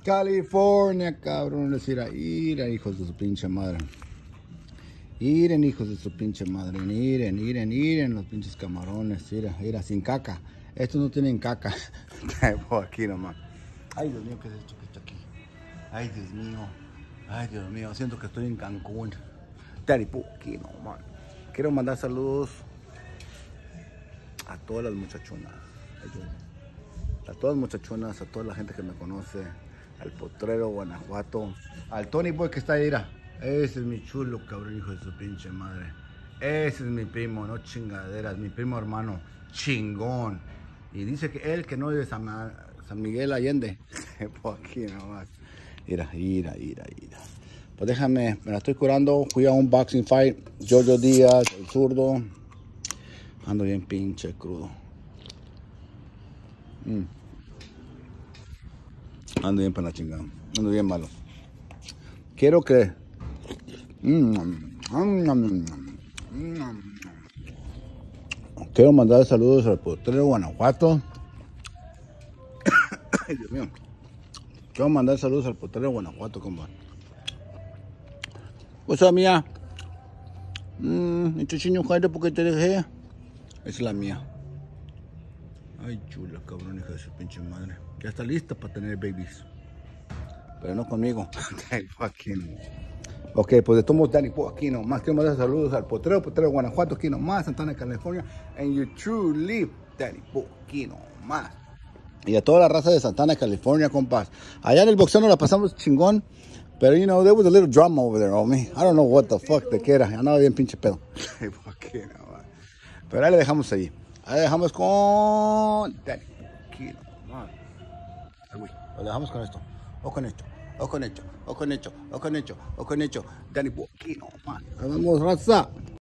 California, cabrones. Ir a hijos de su pinche madre. Miren, hijos de su pinche madre. Miren los pinches camarones. Mira, sin caca. Estos no tienen caca. Aquí nomás. Ay, Dios mío, ¿qué es esto que está aquí? Ay, Dios mío. Siento que estoy en Cancún. Aquí nomás. Quiero mandar saludos a todas las muchachonas. A todas las muchachonas, a toda la gente que me conoce. Al Potrero, Guanajuato. Al Tony Boy que está ahí, mira. Ese es mi chulo, cabrón, hijo de su pinche madre. Ese es mi primo, no chingaderas. Mi primo hermano, chingón. Y dice que él que no es de San Miguel Allende. Por aquí nomás. Mira. Pues déjame, me la estoy curando. Fui a un boxing fight. Giorgio Díaz, el zurdo. Ando bien pinche crudo. Ando bien para la chingada. Ando bien malo. Quiero que... Quiero mandar saludos al Potrero Guanajuato. Ay, Dios mío. Quiero mandar saludos al Potrero Guanajuato, compa. Cosa mía. Este chiño jaire porque te dejé. Esa es la mía. Ay, chula, cabrón, hija de su pinche madre. Ya está lista para tener babies. Pero no conmigo. Ok, pues de todos modos, Danny aquí nomás. Quiero mandar saludos al Potrero Guanajuato, aquí nomás, Santana, California. And you truly, Danny aquí nomás. Y a toda la raza de Santana, California, compas. Allá en el boxeo nos la pasamos chingón. Pero, you know, there was a little drama over there, homie. I don't know what the fuck de qué era. Andaba bien pinche pedo. Pero ahí le dejamos ahí. Ahí le dejamos con... Danny aquí nomás. Lo dejamos con esto. O con esto. Danny aquí nomás. Nos vemos, raza.